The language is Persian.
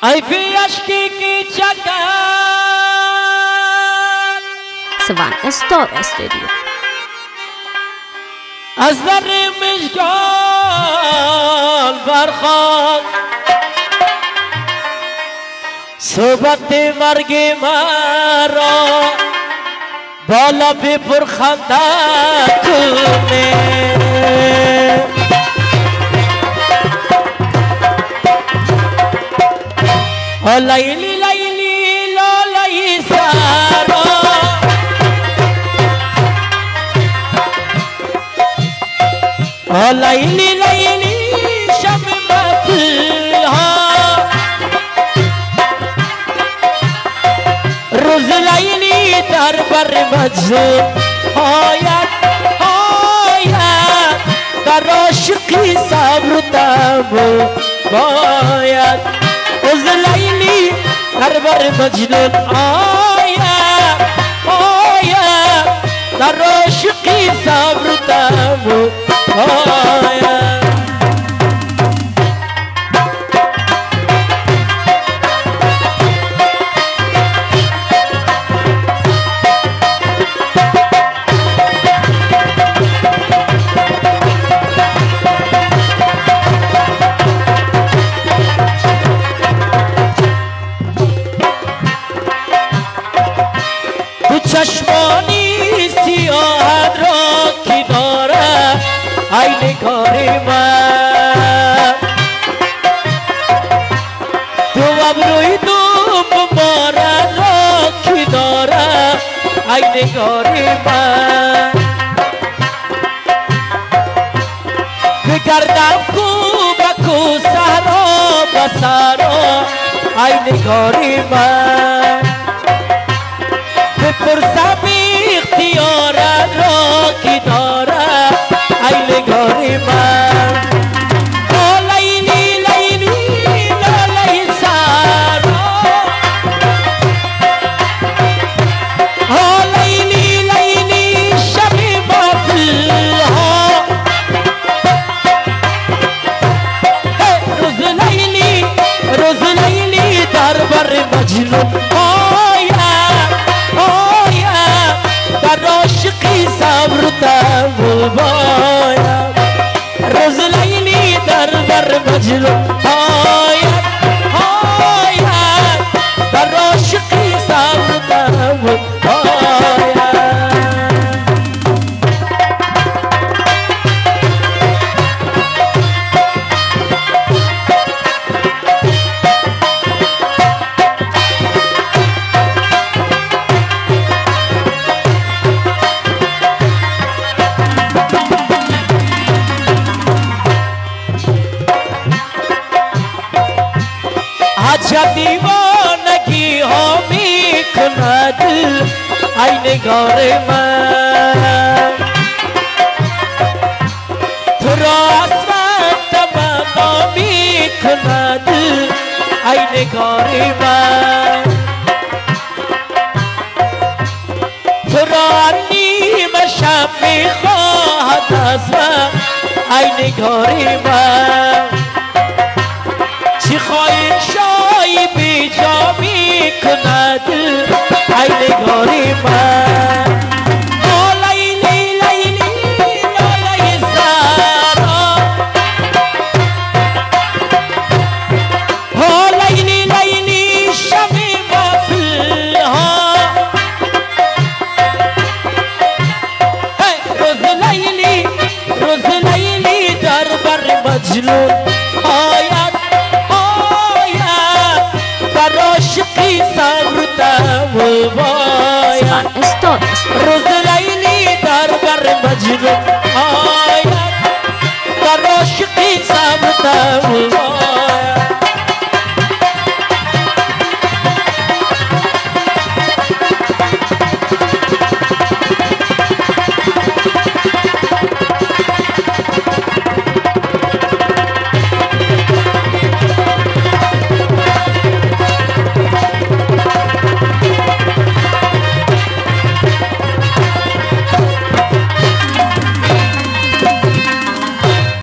Ayfi aşkı ki çakar Svan Star Studio. از در مشگال برخان صحبت مرگ مرا بالا به پرخنده کنه لیلی لیلی لالی سارا لیلی لیلی شب مسیحا روز لیلی در بر مجنون آید در عاشقی صبر و تحمل باید روز لیلی در بر مجنون آید در عاشقی صبر و تحمل چشمانی سیاهت را کناره ای نگار من تو ابروی تو مبارک را کناره ای نگار من بگردم کو بکو سهرا بسرا ای نگار من بپرسم اختیارت را کی داره ای نگاری من لیلی لیلی لالی سارا لیلی لیلی شب مافیها روز لیلی در بر مجنون صبر تحمل باید روز لیلی در بر مجنون آید در عاشقی صبر تحمل دیوانگی ها می کند ای نگار من تو را اصلا تمنا می کند ای نگار من تو را نیم شب می خواهد از من ای نگار من چی خواهی شای بی جا می کند ای نگاری من لیلی لیلی لالی سارا لیلی لیلی شب مافیها روز لیلی در بر مجنون عاشقی صبر تحمل باید روز لیلی در بر مجنون آید در عاشقی صبر تحمل باید